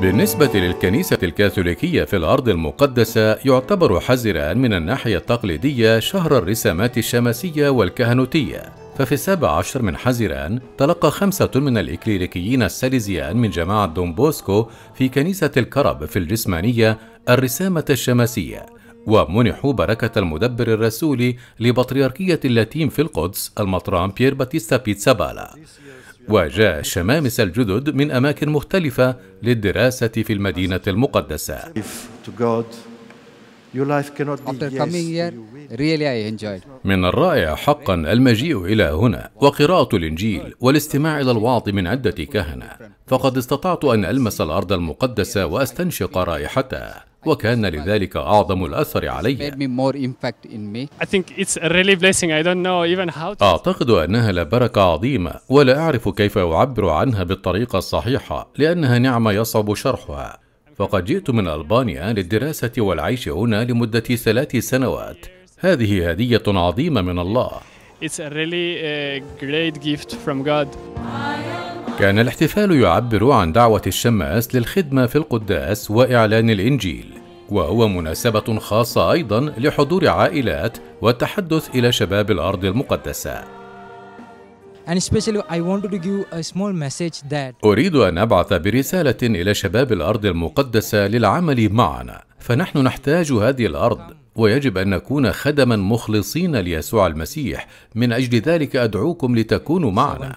بالنسبة للكنيسة الكاثوليكية في الأرض المقدسة، يعتبر حزيران من الناحية التقليدية شهر الرسامات الشماسية والكهنوتية، ففي 17 من حزيران تلقى 5 من الإكليريكيين الساليزيان من جماعة دون بوسكو في كنيسة الكرب في الجسمانية الرسامة الشماسية، ومنحوا بركة المدبر الرسولي لبطريركية اللاتين في القدس المطران بيير باتيستا بيتسابالا. وجاء الشمامسة الجدد من أماكن مختلفة للدراسة في المدينة المقدسة. من الرائع حقا المجيء إلى هنا وقراءة الإنجيل والاستماع إلى الوعظ من عدة كهنة، فقد استطعت أن ألمس الأرض المقدسة وأستنشق رائحتها، وكان لذلك أعظم الأثر علي. أعتقد أنها لبركة عظيمة، ولا أعرف كيف أعبر عنها بالطريقة الصحيحة لأنها نعمة يصعب شرحها. فقد جئت من ألبانيا للدراسة والعيش هنا لمدة 3 سنوات. هذه هدية عظيمة من الله. كان الاحتفال يعبر عن دعوة الشماس للخدمة في القداس وإعلان الإنجيل، وهو مناسبة خاصة أيضا لحضور عائلات والتحدث إلى شباب الأرض المقدسة. أريد أن أبعث برسالة إلى شباب الأرض المقدسة للعمل معنا، فنحن نحتاج هذه الأرض، ويجب أن نكون خدما مخلصين ليسوع المسيح. من أجل ذلك أدعوكم لتكونوا معنا.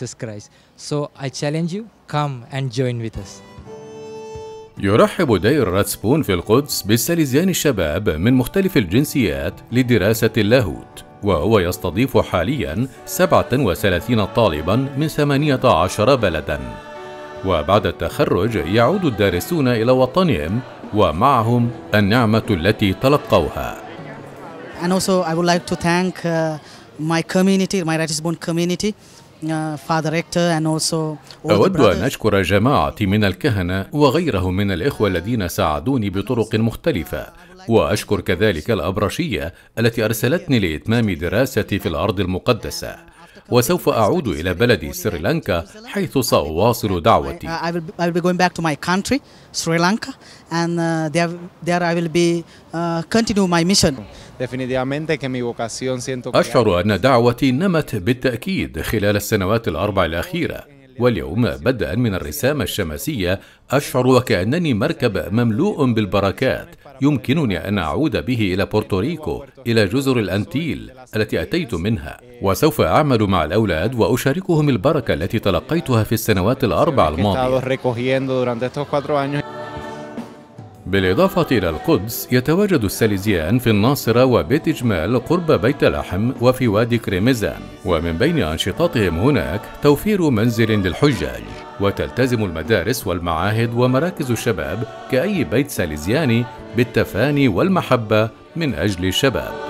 يرحب دير راتسبون في القدس بالساليزيان الشباب من مختلف الجنسيات لدراسة اللاهوت، وهو يستضيف حاليا 37 طالبا من 18 بلدا. وبعد التخرج يعود الدارسون إلى وطنهم ومعهم النعمة التي تلقوها. And also I would like to thank my community, my Ratisbon community, Father Rector and also all the brothers. أود أن أشكر جماعتي من الكهنة وغيرهم من الإخوة الذين ساعدوني بطرق مختلفة، وأشكر كذلك الأبرشية التي أرسلتني لإتمام دراستي في الأرض المقدسة. وسوف أعود إلى بلدي سريلانكا حيث سأواصل دعوتي. I will be going back to my country, Sri Lanka, and there I will be continue my mission. أشعر أن دعوتي نمت بالتأكيد خلال السنوات ال4 الأخيرة، واليوم بدءا من الرسامة الشماسية أشعر وكأنني مركب مملوء بالبركات يمكنني أن أعود به إلى بورتوريكو، إلى جزر الأنتيل التي أتيت منها، وسوف أعمل مع الأولاد وأشاركهم البركة التي تلقيتها في السنوات ال4 الماضية. بالإضافة إلى القدس يتواجد الساليزيان في الناصرة وبيت جمال قرب بيت لحم وفي وادي كريميزان، ومن بين أنشطتهم هناك توفير منزل للحجاج، وتلتزم المدارس والمعاهد ومراكز الشباب كأي بيت ساليزياني بالتفاني والمحبة من أجل الشباب.